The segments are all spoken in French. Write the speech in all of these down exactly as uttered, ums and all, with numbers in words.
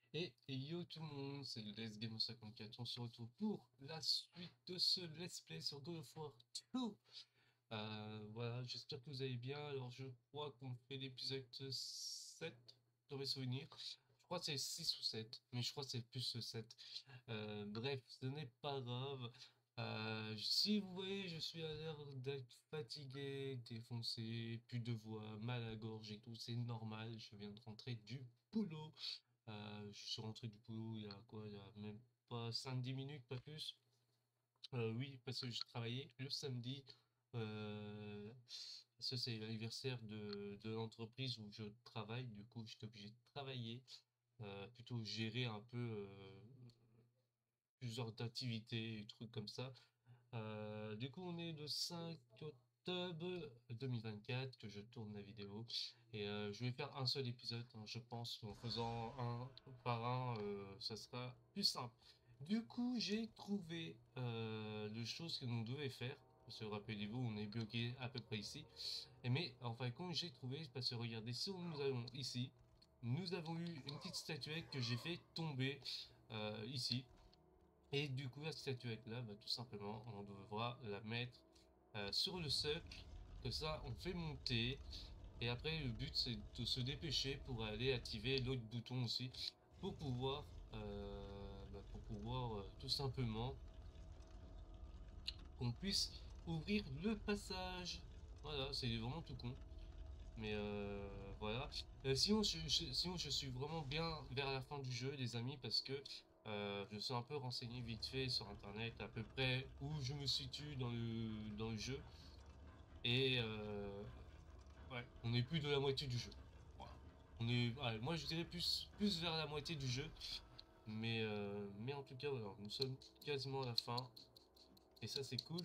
Et, et yo tout le monde, c'est le Let's Game cinquante-quatre, on se retrouve pour la suite de ce Let's Play sur God of War deux. Euh, voilà, j'espère que vous allez bien. Alors je crois qu'on fait l'épisode sept dans mes souvenirs. Je crois que c'est six ou sept, mais je crois que c'est plus le sept. Euh, bref, ce n'est pas grave. Euh, si vous voyez, je suis à l'air d'être fatigué, défoncé, plus de voix, mal à la gorge et tout, c'est normal, je viens de rentrer du boulot. Euh, je suis rentré du boulot il y a quoi, il y a même pas cinq dix minutes, pas plus. Euh, oui, parce que je travaillais le samedi. Euh, ça, c'est l'anniversaire de, de l'entreprise où je travaille. Du coup, j'étais obligé de travailler, euh, plutôt gérer un peu euh, plusieurs activités, et trucs comme ça. Euh, du coup, on est le cinq octobre deux mille vingt-quatre que je tourne la vidéo. Et euh, je vais faire un seul épisode, hein, je pense. En faisant un par un, euh, ça sera plus simple. Du coup, j'ai trouvé euh, les choses que nous devait faire. Parce que rappelez-vous, on est bloqué à peu près ici. Et mais en fin de compte, j'ai trouvé, parce que regardez, si nous allons ici, nous avons eu une petite statuette que j'ai fait tomber euh, ici. Et du coup, la statuette-là, bah, tout simplement, on devra la mettre euh, sur le socle. Que ça, on fait monter. Et après, le but, c'est de se dépêcher pour aller activer l'autre bouton aussi. Pour pouvoir, euh, bah, pour pouvoir euh, tout simplement qu'on puisse ouvrir le passage. Voilà, c'est vraiment tout con. Mais euh, voilà. Euh, sinon, je, je- sinon, je suis vraiment bien vers la fin du jeu, les amis, parce que euh, je suis un peu renseigné vite fait sur Internet, à peu près où je me situe dans le, dans le jeu. Et euh, ouais, on est plus de la moitié du jeu. Voilà. On est, ouais, moi, je dirais plus, plus vers la moitié du jeu. Mais, euh, mais en tout cas, voilà, nous sommes quasiment à la fin. Et ça, c'est cool.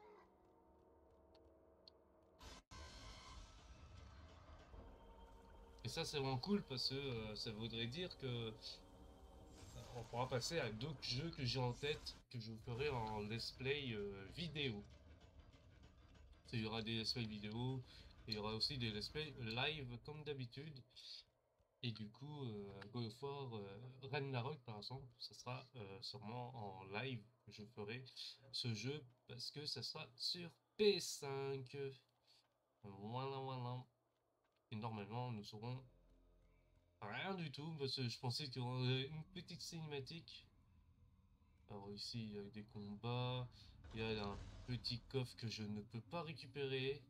Et ça, c'est vraiment cool parce que euh, ça voudrait dire que on pourra passer à d'autres jeux que j'ai en tête, que je vous ferai en let's play euh, vidéo. Il y aura des let's play vidéo, et il y aura aussi des let's play live comme d'habitude. Et du coup, euh, God of War, euh, Ragnarok par exemple, ça sera euh, sûrement en live que je ferai ce jeu parce que ça sera sur P S cinq. Voilà, voilà. Et normalement, nous serons rien du tout parce que je pensais qu'il y aurait une petite cinématique. Alors ici, il y a des combats. Il y a un petit coffre que je ne peux pas récupérer.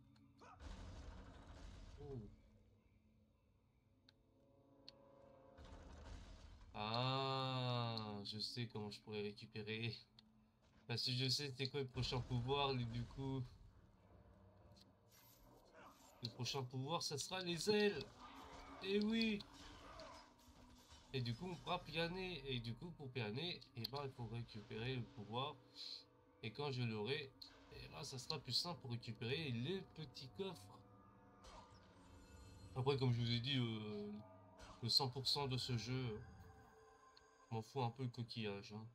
Oh. Ah, je sais comment je pourrais récupérer. Parce que je sais c'est quoi le prochain pouvoir, et du coup, le prochain pouvoir, ça sera les ailes. Et oui. Et du coup, on pourra planer. Et du coup, pour planer, et ben, il faut récupérer le pouvoir. Et quand je l'aurai, et ben, ça sera plus simple pour récupérer les petits coffres. Après, comme je vous ai dit, euh, le cent pour cent de ce jeu, je m'en fous un peu le coquillage, hein.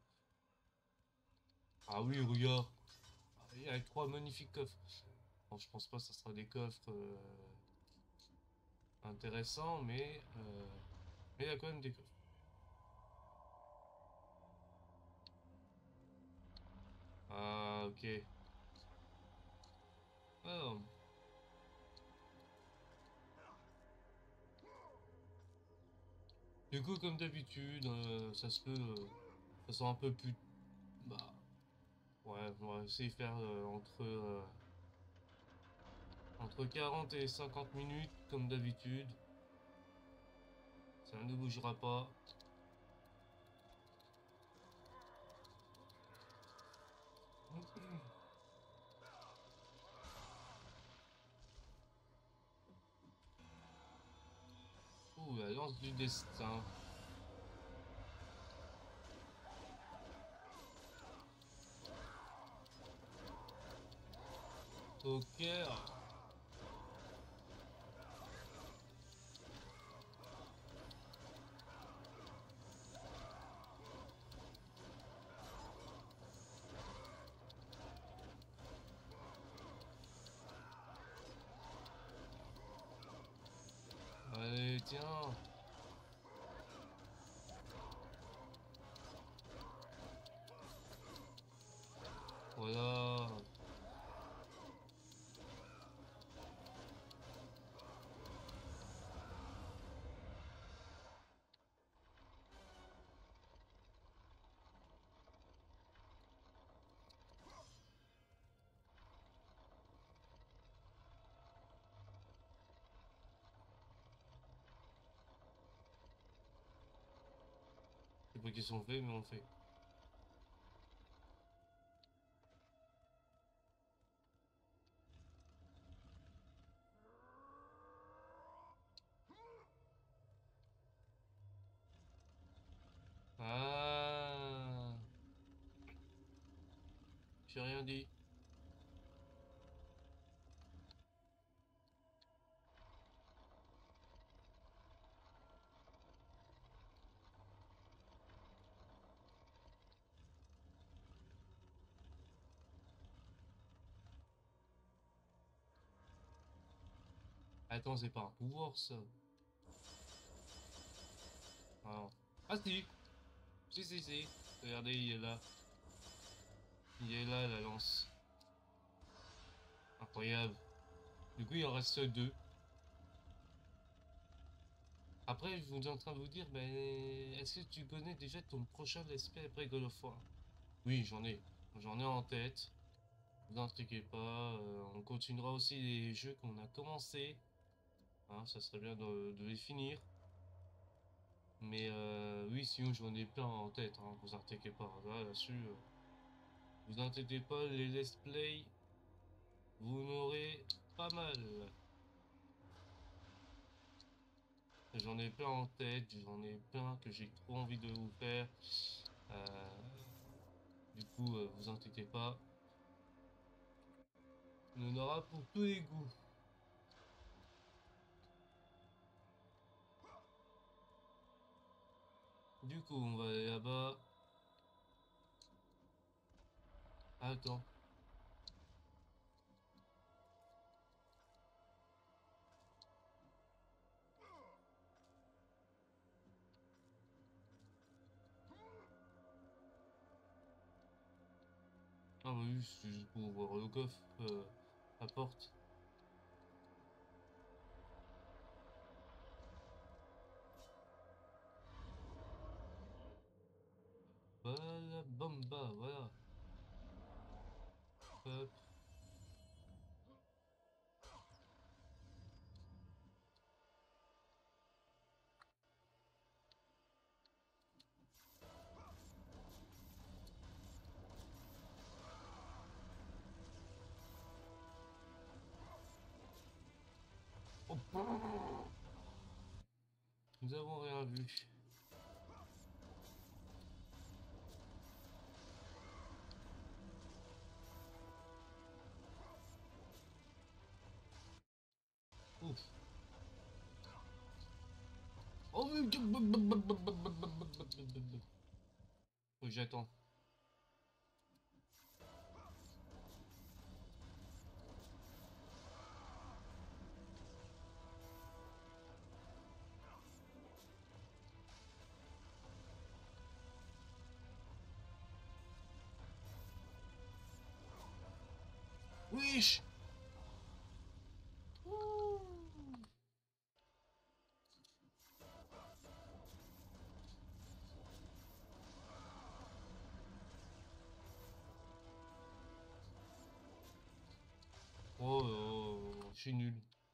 Ah oui, regarde. Il y a trois magnifiques coffres. Bon, je pense pas que ça sera des coffres euh, intéressants, mais euh, mais il y a quand même des coffres. Ah, ok. Alors, du coup, comme d'habitude, euh, ça se peut, euh, ça sera un peu plus. Bah, ouais, on va essayer de faire euh, entre euh, entre quarante et cinquante minutes, comme d'habitude. Ça ne bougera pas. Ouh, la lance du destin. Ok. Allez, tiens. Voilà. C'est pas qu'ils sont faits, mais on le fait. Ah, j'ai rien dit. Attends, c'est pas un pouvoir ça. Ah, ah si, si, si, si. Regardez, il est là. Il est là, la lance. Incroyable. Du coup, il en reste deux. Après, je vous en train de vous dire, ben, est-ce que tu connais déjà ton prochain let's play après God of War? Oui, j'en ai. J'en ai en tête. Ne vous inquiétez pas. Euh, on continuera aussi les jeux qu'on a commencé. Hein, ça serait bien de, de les finir. Mais euh, oui, sinon j'en ai plein en tête. Hein, vous inquiétez pas. Là, là-dessus, euh, vous inquiétez pas, les let's play, vous en aurez pas mal. J'en ai plein en tête. J'en ai plein que j'ai trop envie de vous faire. Euh, du coup, euh, vous inquiétez pas. On en aura pour tous les goûts. Du coup, on va aller là-bas. Attends. Ah bah oui, c'est juste pour voir le coffre, euh, la porte. Voilà, bomba, voilà. Hop. Oh, nous avons rien vu. Ouf. Oh, oui. Faut que j'attends. Wesh. Oh, oh, je suis nul.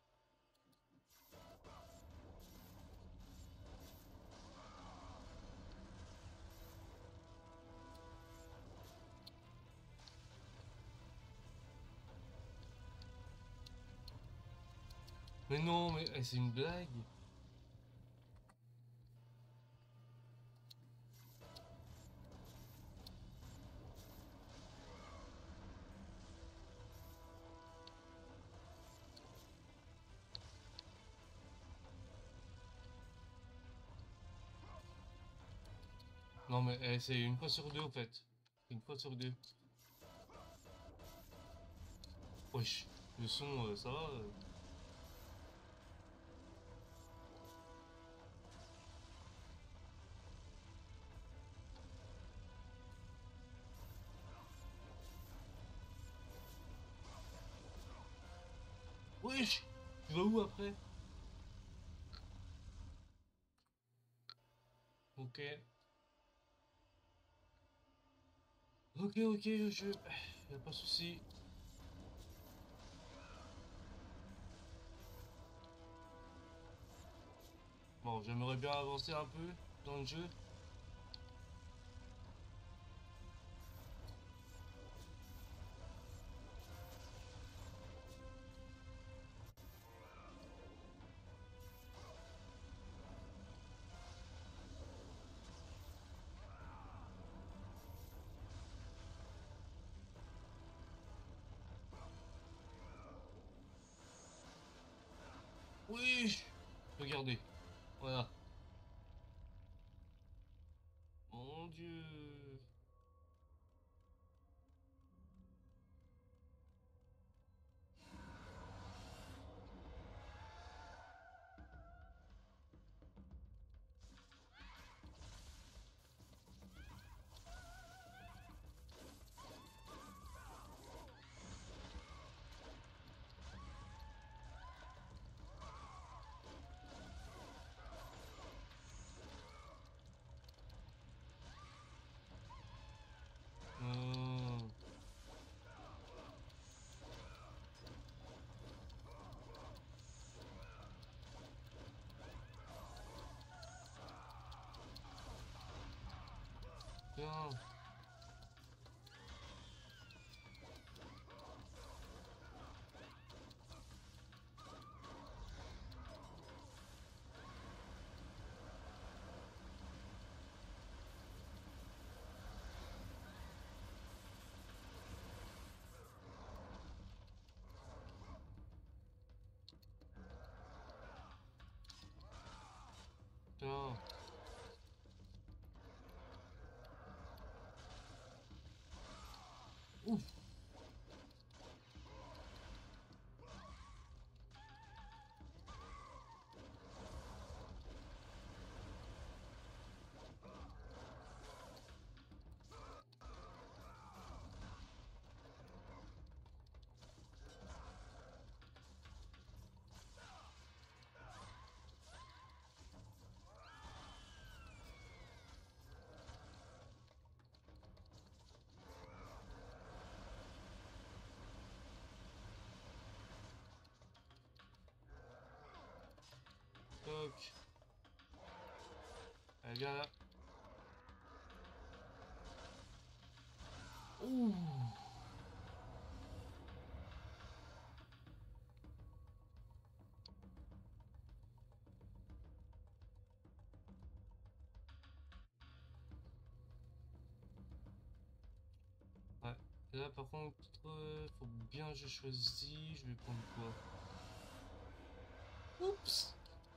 Mais non, mais eh, c'est une blague. Non, mais eh, c'est une fois sur deux, en fait. Une fois sur deux. Wesh. Le son, euh, ça va euh. Wesh! Tu vas où après? Ok. Ok, ok, je... Y'a pas de souci. Bon, j'aimerais bien avancer un peu dans le jeu. Oui! Regardez. Voilà. Mon Dieu. Hmm. Tiens. Tiens. Ouf. Toc. Allez, viens là. Ouh. Ouais. Là, par contre, euh, faut bien que je choisis. Je vais prendre quoi? Oups.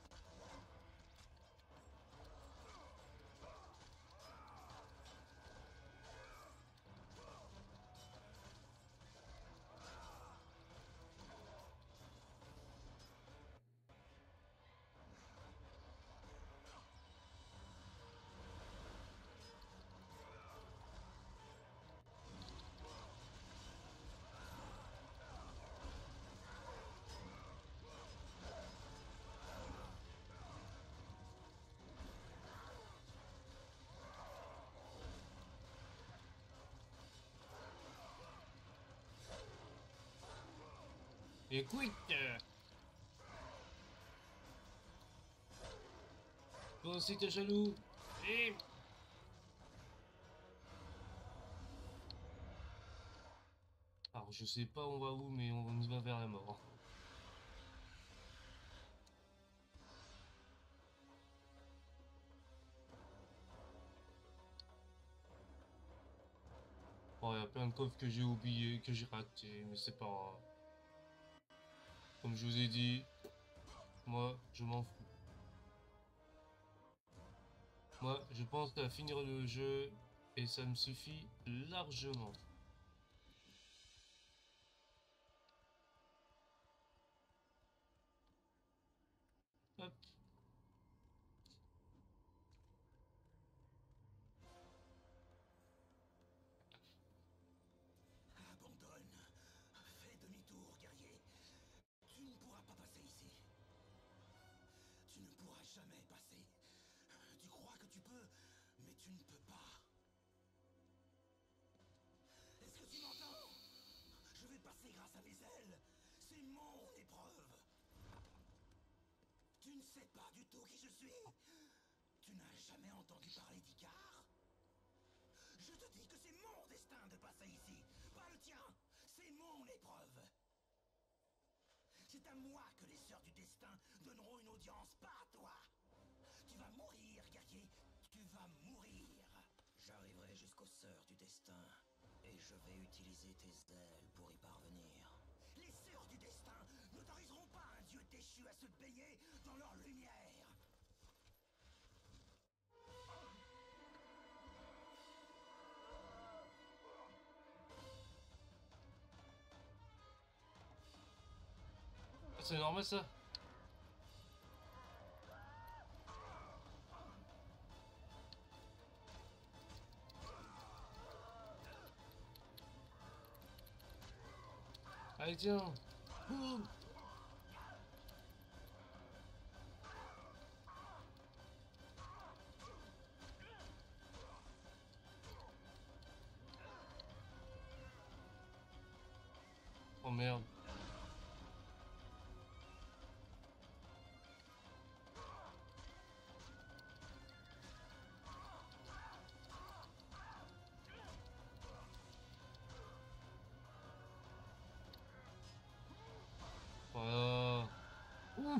Écoute. euh, Toi aussi, t'es jaloux. Et... Alors, je sais pas on va où, mais on y va vers la mort. Bon, il y a plein de coffres que j'ai oubliés, que j'ai ratés, mais c'est pas grave. Comme je vous ai dit, moi, je m'en fous. Moi, je pense à finir le jeu et ça me suffit largement. Hop. Abandonne. Fais demi-tour, guerrier. Tu ne pourras sais pas du tout qui je suis. Tu n'as jamais entendu parler d'Icar? Je te dis que c'est mon destin de passer ici, pas le tien. C'est mon épreuve. C'est à moi que les Sœurs du Destin donneront une audience, pas à toi. Tu vas mourir, guerrier. Tu vas mourir. J'arriverai jusqu'aux Sœurs du Destin. Et je vais utiliser tes ailes pour y parvenir. Les Sœurs du Destin n'autoriseront pas un dieu déchu à se baigner dans leur lumière. C'est normal ça. Allez tiens. Ouh. Oh merde. Voilà. Ouh.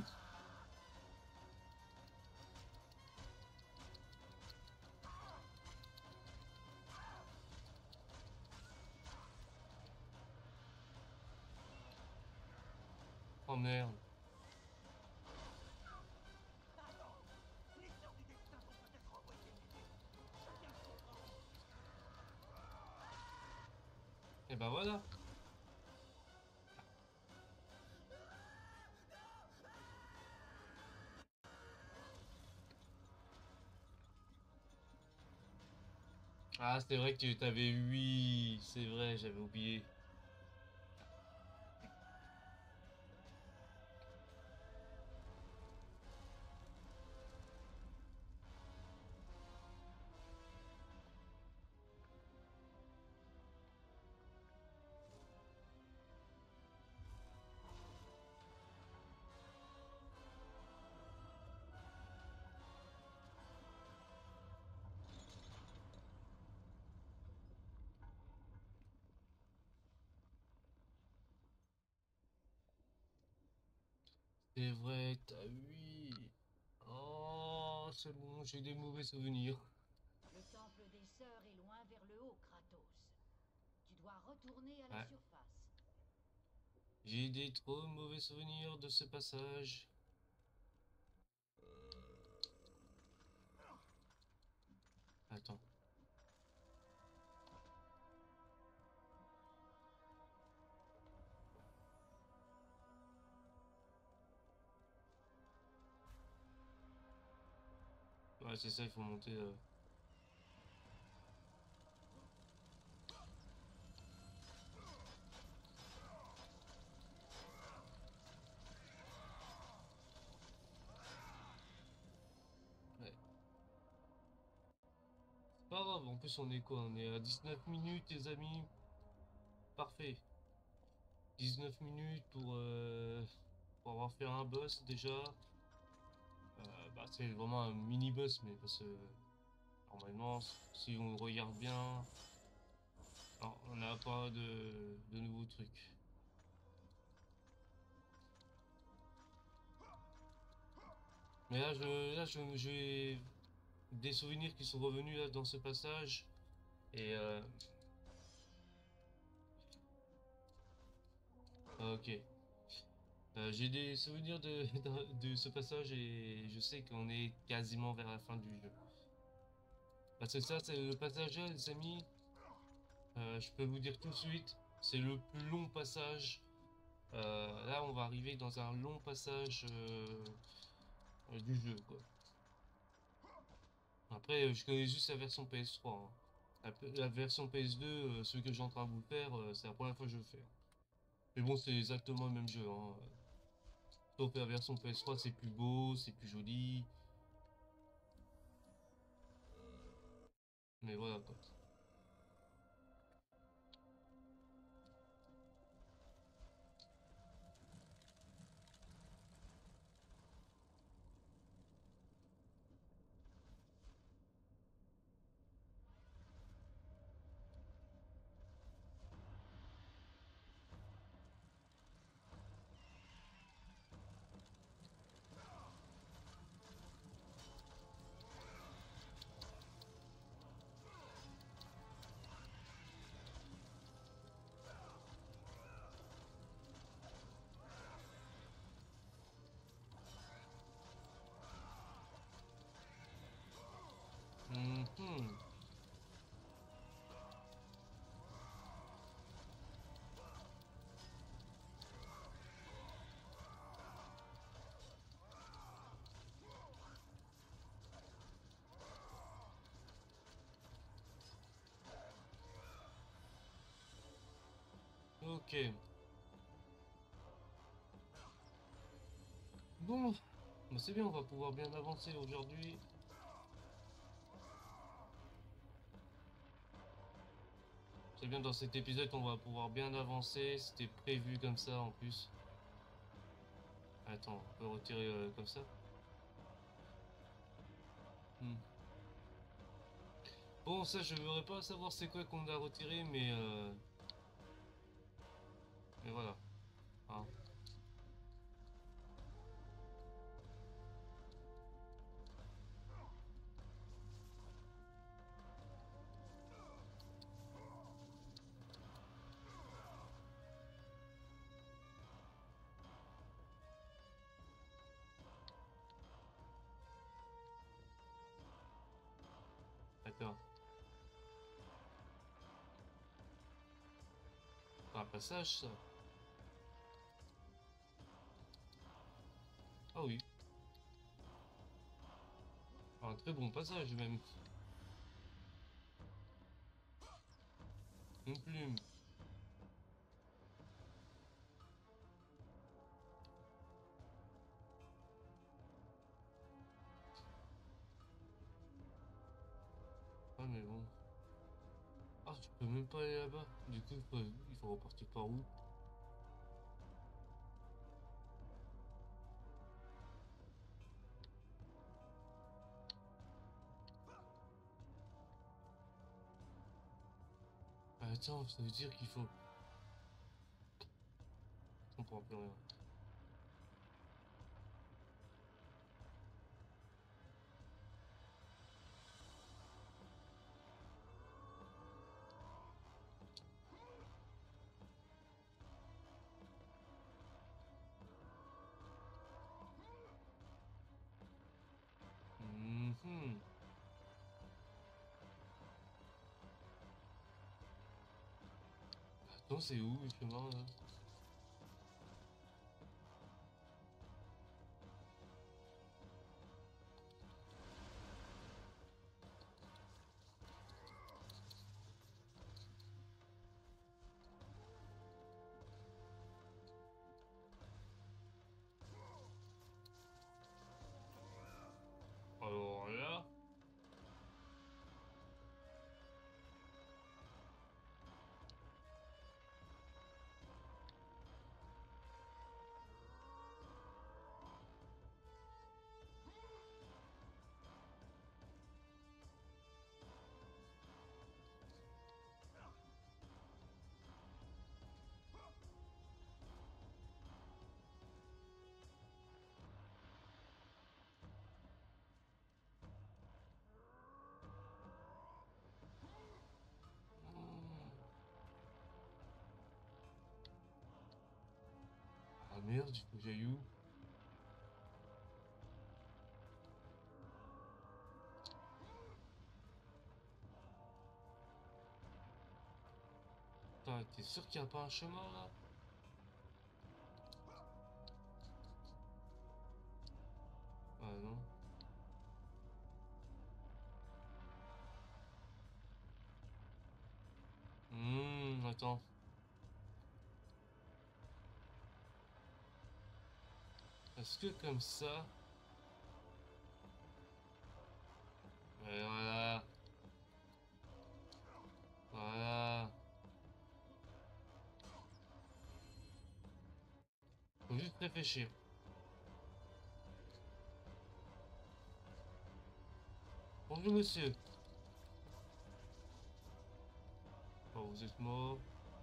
Oh merde. Et bah voilà. Ah c'est vrai que tu t'avais huit. C'est vrai, j'avais oublié. C'est vrai, t'as huit. Oh, c'est bon, j'ai des mauvais souvenirs. Le temple des sœurs est loin vers le haut, Kratos. Tu dois retourner à la Ouais. surface. J'ai des trop mauvais souvenirs de ce passage. Attends. Ouais, c'est ça, il faut monter. euh. Ouais. C'est pas grave, en plus on est quoi? On est à dix-neuf minutes, les amis. Parfait. dix-neuf minutes pour, euh, pour avoir fait un boss déjà. Euh, bah, c'est vraiment un mini boss, mais parce que normalement, si on regarde bien, alors, on n'a pas de, de nouveaux trucs. Mais là, je, là, je, j'ai des souvenirs qui sont revenus là dans ce passage. Et euh, ok. Euh, j'ai des souvenirs de, de, de ce passage et je sais qu'on est quasiment vers la fin du jeu. Parce que ça, c'est le passage là, les amis. Euh, je peux vous dire tout de suite, c'est le plus long passage. Euh, là, on va arriver dans un long passage euh, euh, du jeu, quoi. Après, euh, je connais juste la version P S trois, hein. La, la version P S deux, euh, ce que j'ai en train de vous faire, euh, c'est la première fois que je le fais, hein. Mais bon, c'est exactement le même jeu, hein. Sauf que la version P S trois, c'est plus beau, c'est plus joli. Mais voilà, quoi. Mhm. Ok. Bon, bah c'est bien, on va pouvoir bien avancer aujourd'hui. C'est bien, dans cet épisode, on va pouvoir bien avancer. C'était prévu comme ça en plus. Attends, on peut retirer euh, comme ça. Hmm. Bon, ça, je voudrais pas savoir c'est quoi qu'on a retiré, mais euh... mais voilà. Hein. D'accord. C'est un passage, ça. Ah oui. Un très bon passage, même. Une plume. Ah, mais bon. Ah, tu peux même pas aller là-bas. Du coup, il faut, il faut repartir par où? Ah, attends, ça veut dire qu'il faut... Je comprends plus rien. Mhm. Attends, c'est où le chemin, là? Alors là... Hmm. Ah merde, il faut que j'aille où? Putain, t'es sûr qu'il n'y a pas un chemin, là? Ah non. Hmm, attends. Est-ce que comme ça... Ouais, voilà. Voilà. Faut juste réfléchir. Bonjour, monsieur. Oh, vous êtes mort.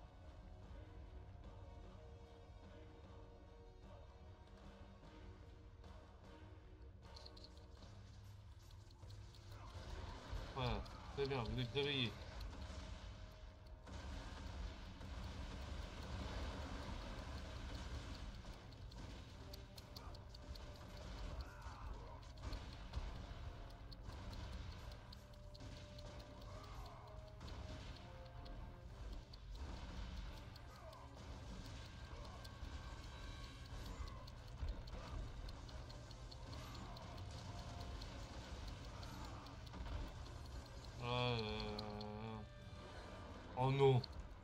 Voilà. Très bien, vous êtes réveillé. non.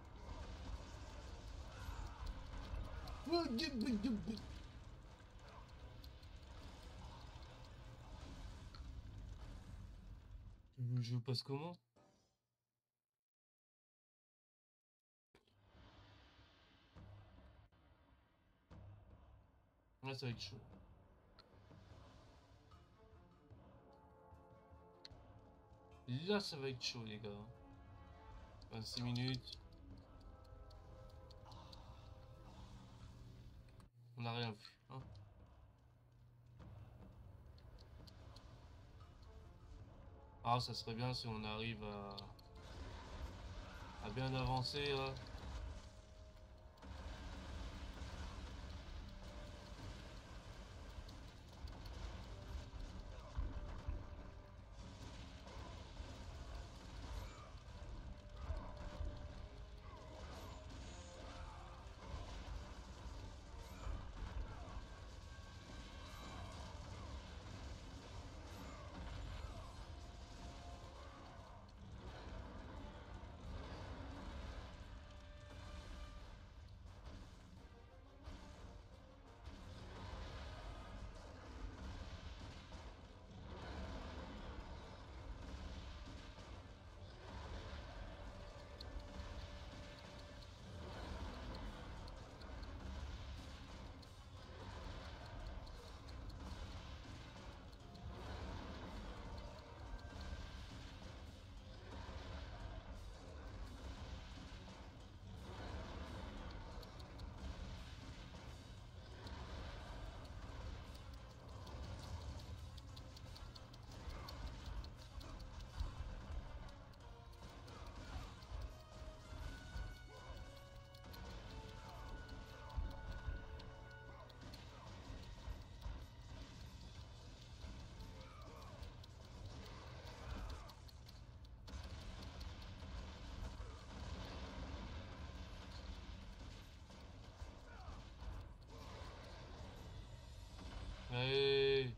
Je passe comment? Là, ça va être chaud. Là, ça va être chaud, les gars. vingt-six minutes. On n'a rien vu. Hein. Ah, ça serait bien si on arrive à, à bien avancer là. Hey.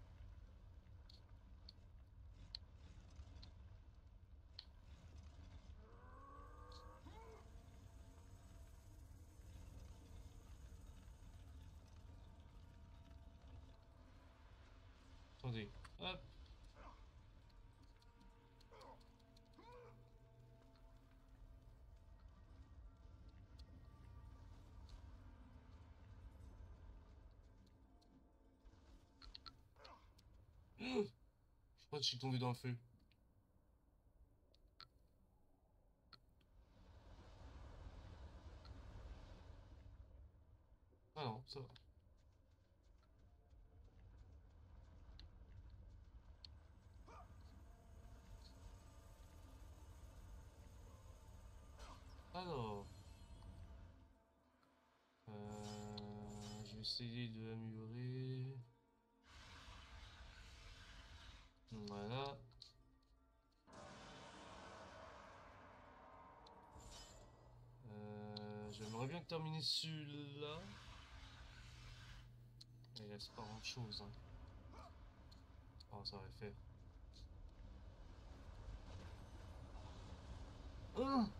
Attendez. Hop. Je crois que je suis tombé dans le feu. Ah non, ça va. Alors. Euh, je vais essayer de l'améliorer. Voilà. Euh, J'aimerais bien terminer celui-là. Il reste pas grand chose. Hein. Oh, ça va le faire. Ah,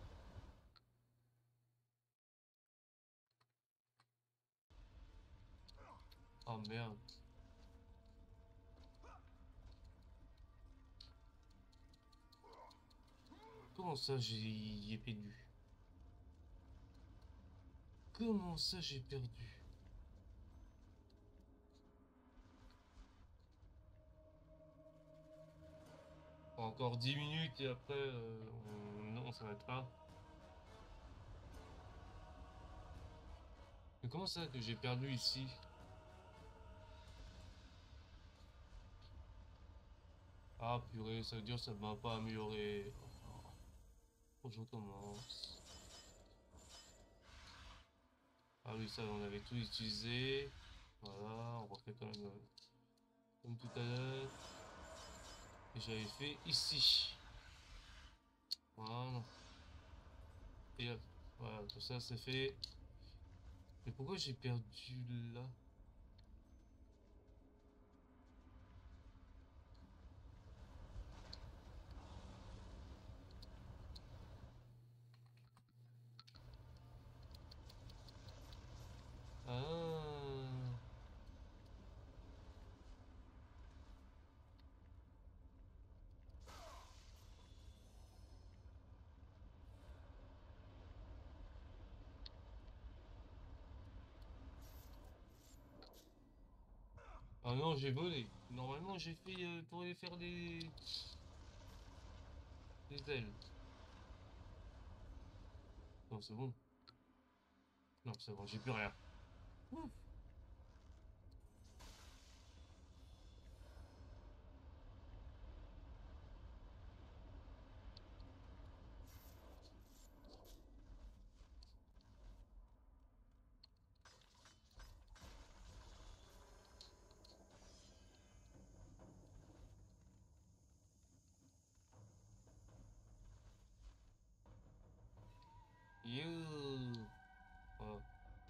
oh merde. Comment ça j'ai perdu? Comment ça j'ai perdu? Encore dix minutes et après euh, on, on s'arrêtera. Mais comment ça que j'ai perdu ici? Ah purée, ça veut dire que ça ne m'a pas amélioré. Oh, faut que je recommence. Ah oui, ça on avait tout utilisé. Voilà, on refait quand même euh, comme tout à l'heure. Et j'avais fait ici. Voilà. Et hop, voilà, tout ça c'est fait. Mais pourquoi j'ai perdu là? Ah non, j'ai volé. Normalement, j'ai fait euh, pour aller faire des... des ailes. Non, c'est bon. Non, c'est bon, j'ai plus rien. Ouf. You. Oh.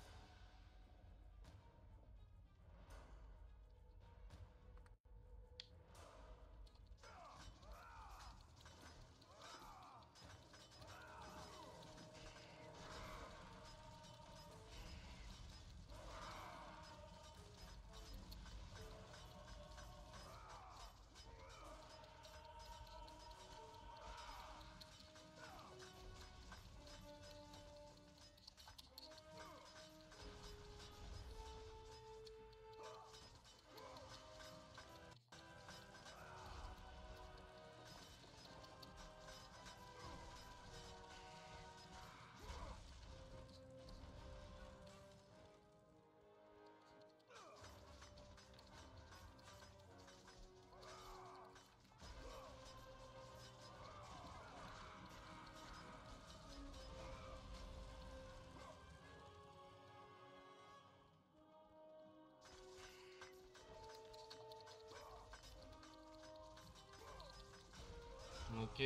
Ok.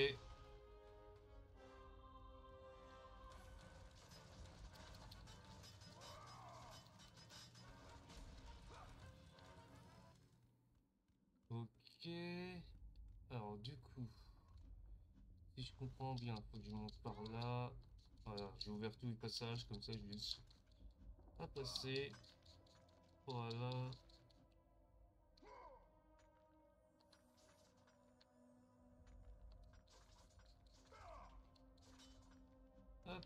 Ok. Alors du coup, si je comprends bien, faut que je monte par là. Voilà, j'ai ouvert tous les passages, comme ça je vais juste pas passer. Voilà. Hop.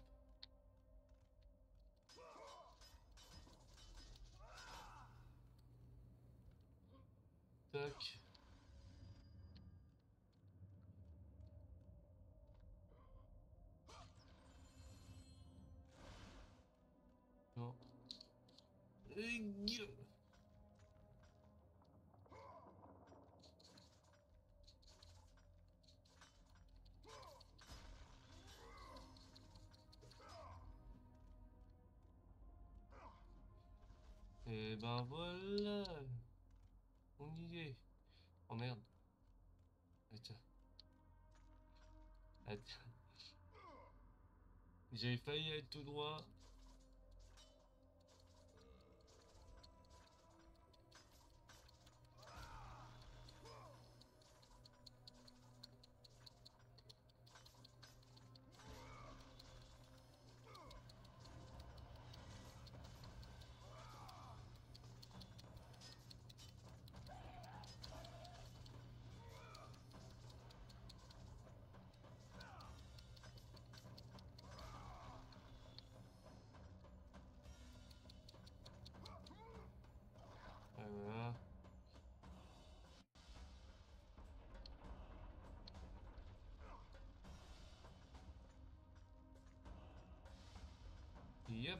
Tac. Non. Aïe. Et ben voilà. On y est. Oh merde. Attends. Attends. J'ai failli être tout droit. Voilà. Yep.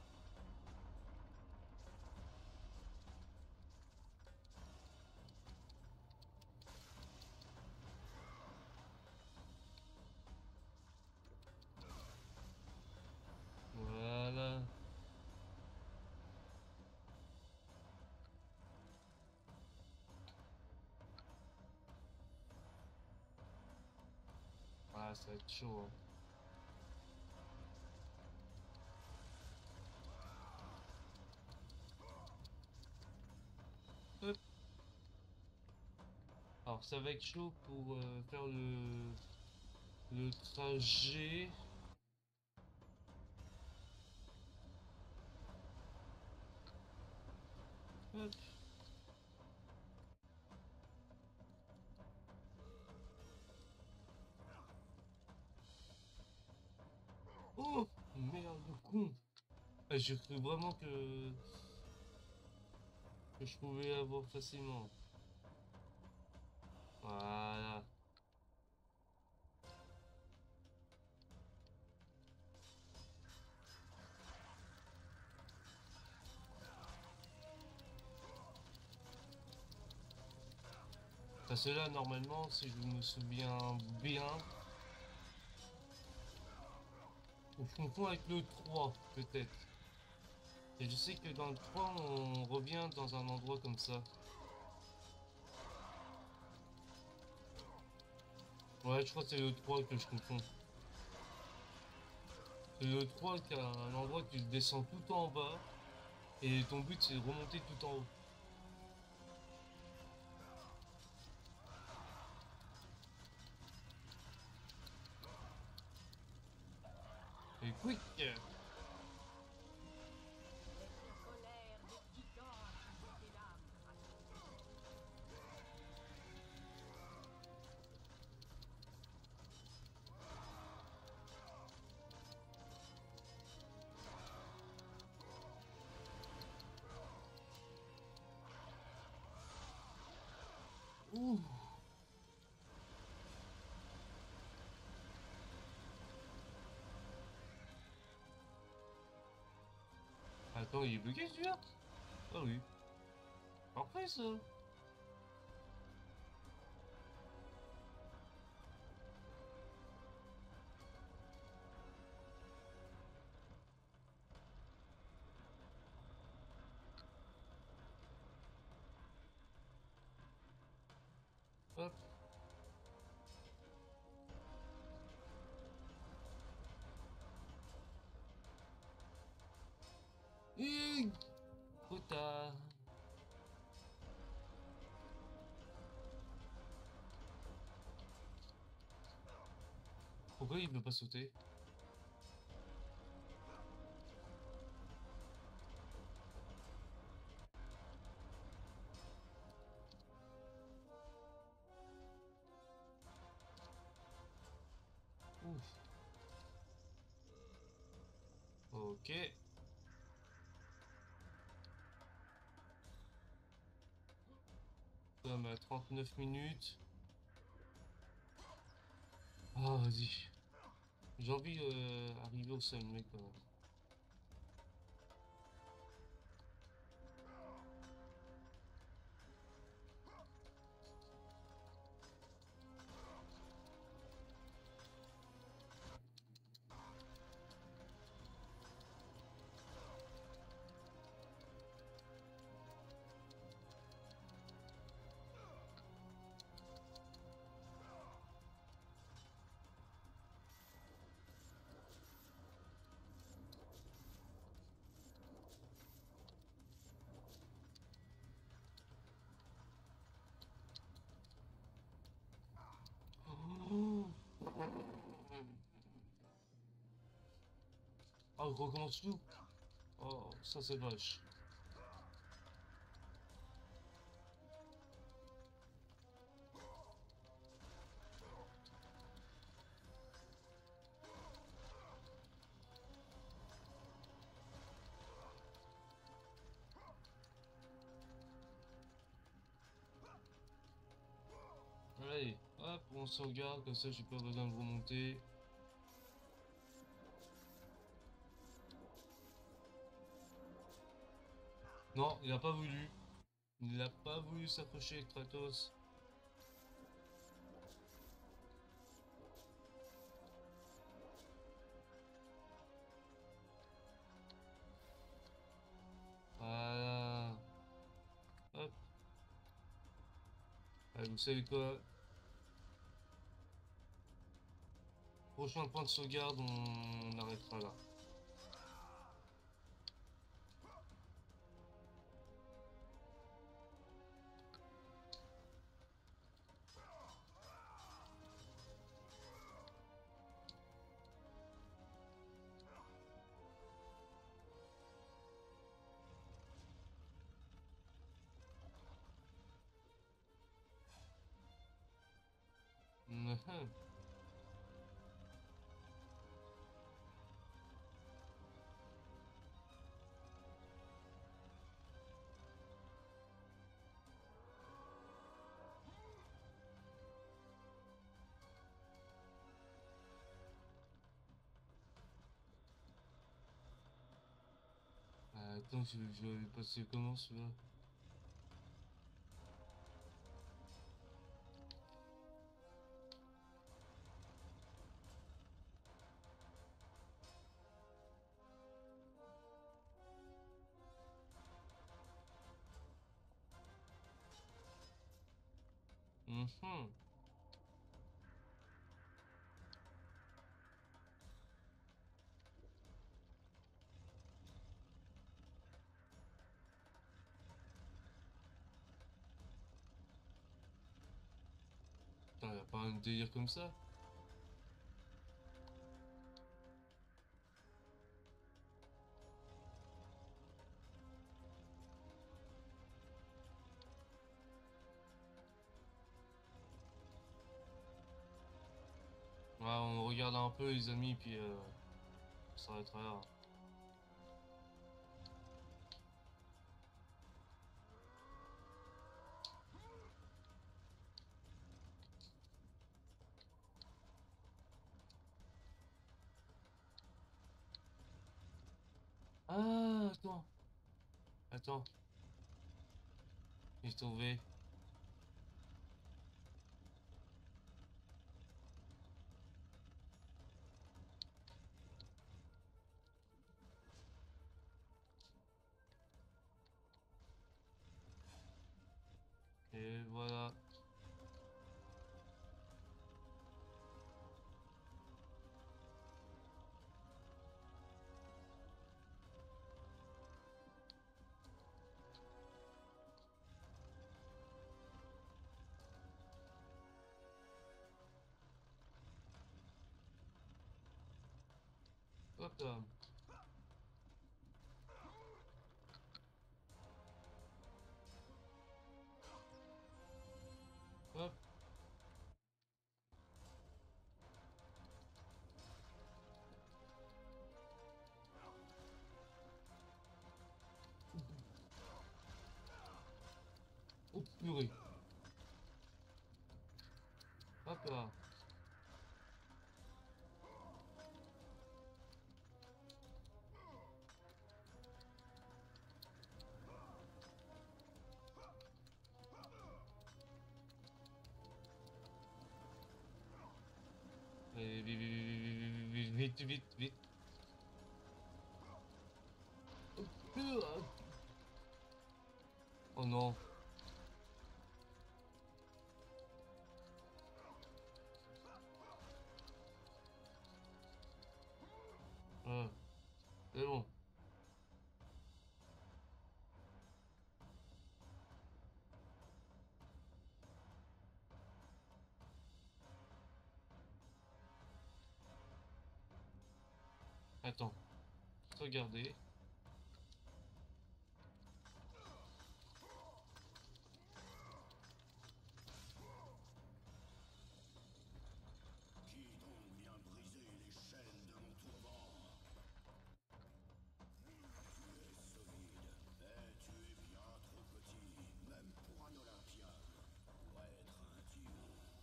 Voilà. Ah, ça va être chaud, hein. Hop. Alors, ça va être chaud pour euh, faire le, le trajet. Hop. Oh, merde, le con. Ah, j'ai cru vraiment que... que je pouvais avoir facilement. Voilà. Parce que là, normalement, si je me souviens bien, on confond avec le trois, peut-être. Et je sais que dans le trois, on revient dans un endroit comme ça. Ouais, je crois que c'est le trois que je confonds. C'est le trois qui a un endroit que tu descends tout en bas, et ton but c'est de remonter tout en haut. Et quick! L'esprit colère des titans a touché tes lames, Kratos. Ouh! Attends, il est bloqué celui-là? Ah oui. Parfait ça! Hop. Et... trop tard. Pourquoi il veut pas sauter? Ouf. Ok. Nous sommes à trente-neuf minutes. Ah, vas-y. J'ai envie d'arriver au sommet quand même. Oh, ah, on recommence tout. Oh, ça c'est vache. Allez, hop, on sauvegarde, comme ça j'ai pas besoin de remonter. Non, il a pas voulu. Il a pas voulu s'approcher avec Kratos. Voilà. Hop. Allez, vous savez quoi? Prochain point de sauvegarde, on arrêtera là. Mhm. Attends, je, je vais passer comment celui-là? Mhm. Putain, y a pas un délire comme ça? Ouais, on regarde un peu les amis, puis euh, on s'arrêtera là. Ah, attends, attends, j'ai trouvé. Et voilà. Hop là. Hop. Oh purée. Hop là. Allez, vite, vite, vite, vite, vite, vite. Hop. Oh non. Ah, c'est bon. Attends. Regardez. Qui donc vient briser les chaînes de mon tourment? Tu es solide, mais tu es bien trop petit, même pour un Olympien, pour être un dieu.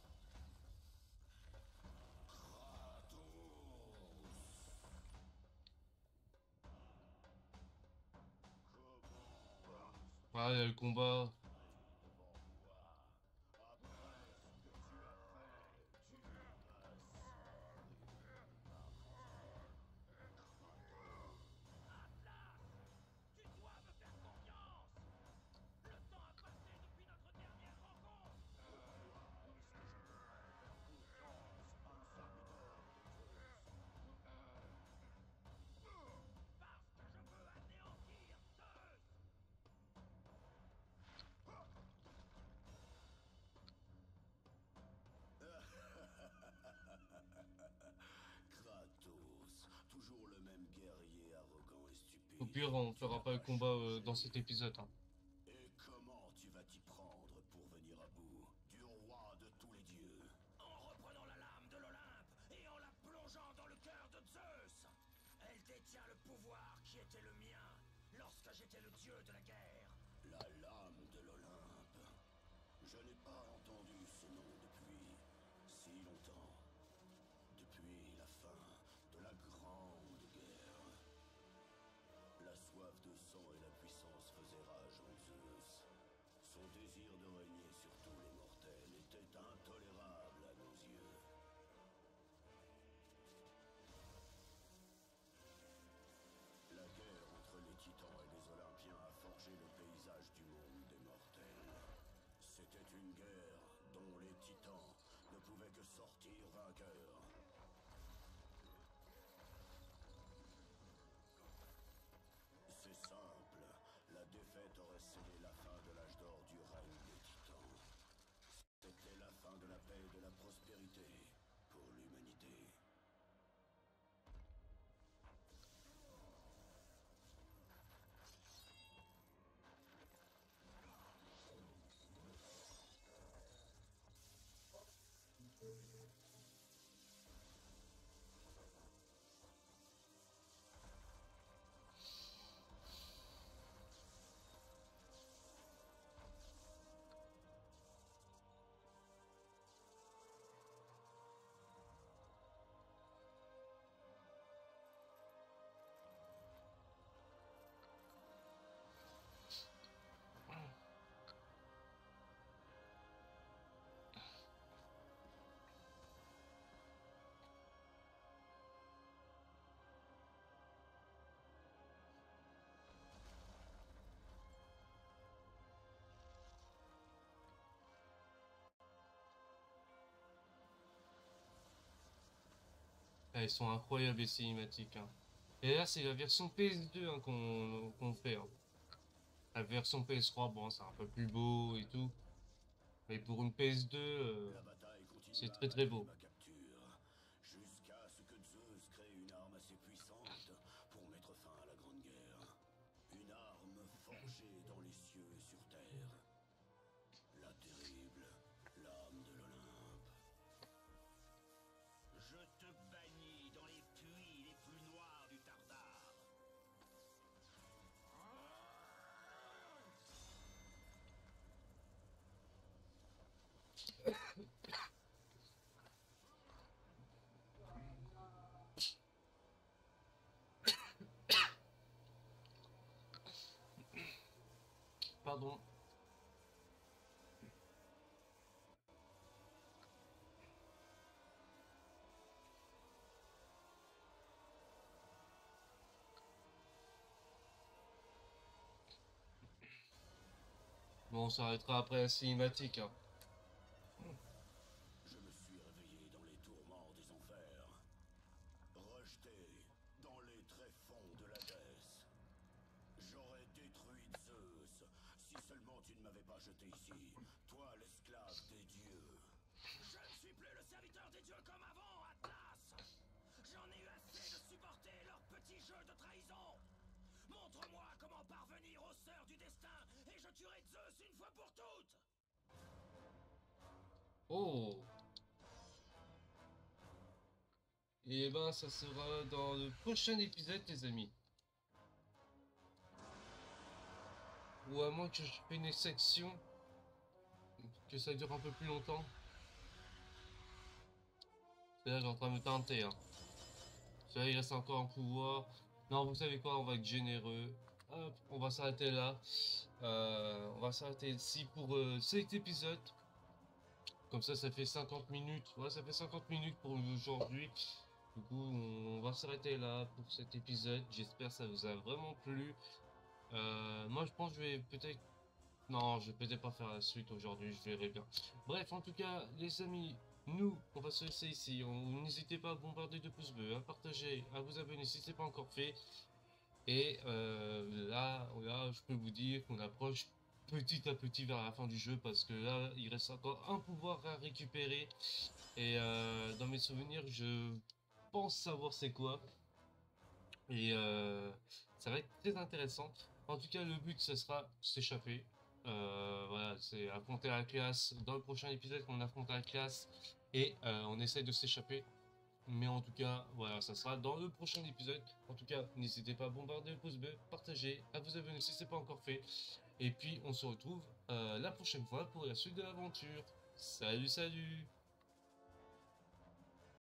Ah, il y a le combat. Kratos, toujours le même guerrier arrogant et stupide. Au pire, on Tu fera n'as pas le pas combat euh, changé. dans cet épisode, hein. Et comment tu vas t'y prendre pour venir à bout du roi de tous les dieux? En reprenant la lame de l'Olympe et en la plongeant dans le cœur de Zeus. Elle détient le pouvoir qui était le mien lorsque j'étais le dieu de la guerre. La lame de l'Olympe. Je n'ai pas entendu ce nom depuis si longtemps. Depuis la fin de la Grande Guerre. La soif de sang et désir de régner sur tous les mortels était intolérable à nos yeux. La guerre entre les titans et les Olympiens a forgé le paysage du monde des mortels. C'était une guerre dont les titans ne pouvaient que sortir vainqueurs. C'est simple, la défaite aurait scellé la fin de l'âge d'or du règne des titans. C'était la fin de la paix et de la prospérité pour l'humanité. Ah, ils sont incroyables les cinématiques, hein. Et là, c'est la version P S deux hein, qu'on qu'on fait, hein. La version P S trois, bon, c'est un peu plus beau et tout. Mais pour une P S deux, euh, La bataille continua c'est très très beau. malgré ma capture, jusqu'à ce que Zeus crée une arme assez puissante pour mettre fin à la Grande Guerre. Une arme forgée dans les cieux et sur terre. La terrible lame de l'Olympe. Je te bannis dans les puits les plus noirs du Tardar. Pardon. Bon, on s'arrêtera après la cinématique, hein. Je me suis réveillé dans les tourments des enfers, rejeté dans les tréfonds de l'Hadès. J'aurais détruit Zeus si seulement tu ne m'avais pas jeté ici, toi l'esclave des dieux. Je ne suis plus le serviteur des dieux comme avant, Atlas. J'en ai eu assez de supporter leurs petits jeux de trahison. Montre-moi comment parvenir aux sœurs du destin et je tuerai Zeus une fois pour toutes. Oh! Et ben, ça sera dans le prochain épisode, les amis. Ou à moins que je fasse une section, que ça dure un peu plus longtemps. Là, j'ai en train de me tenter, hein. Celui-là, il reste encore un pouvoir. Non, vous savez quoi, on va être généreux. Hop, on va s'arrêter là. Euh, on va s'arrêter ici pour euh, cet épisode. Comme ça, ça fait cinquante minutes. Ouais, ça fait cinquante minutes pour aujourd'hui. Du coup, on va s'arrêter là pour cet épisode. J'espère que ça vous a vraiment plu. Euh, moi, je pense que je vais peut-être... Non, je vais peut-être pas faire la suite aujourd'hui. Je verrai bien. Bref, en tout cas, les amis, nous, on va se laisser ici. On- N'hésitez pas à bombarder de pouces bleus, à partager, à vous abonner si ce n'est pas encore fait. Et euh, là, là, je peux vous dire qu'on approche petit à petit vers la fin du jeu parce que là, il reste encore un pouvoir à récupérer. Et euh, dans mes souvenirs, je pense savoir c'est quoi. Et euh, ça va être très intéressant. En tout cas, le but, ce sera s'échapper. Euh, voilà, c'est affronter la classe. Dans le prochain épisode, on affronte la classe et euh, on essaye de s'échapper. Mais en tout cas, voilà, ça sera dans le prochain épisode. En tout cas, n'hésitez pas à bombarder le pouce bleu, partager, à vous abonner si ce n'est pas encore fait. Et puis, on se retrouve euh, la prochaine fois pour la suite de l'aventure. Salut, salut!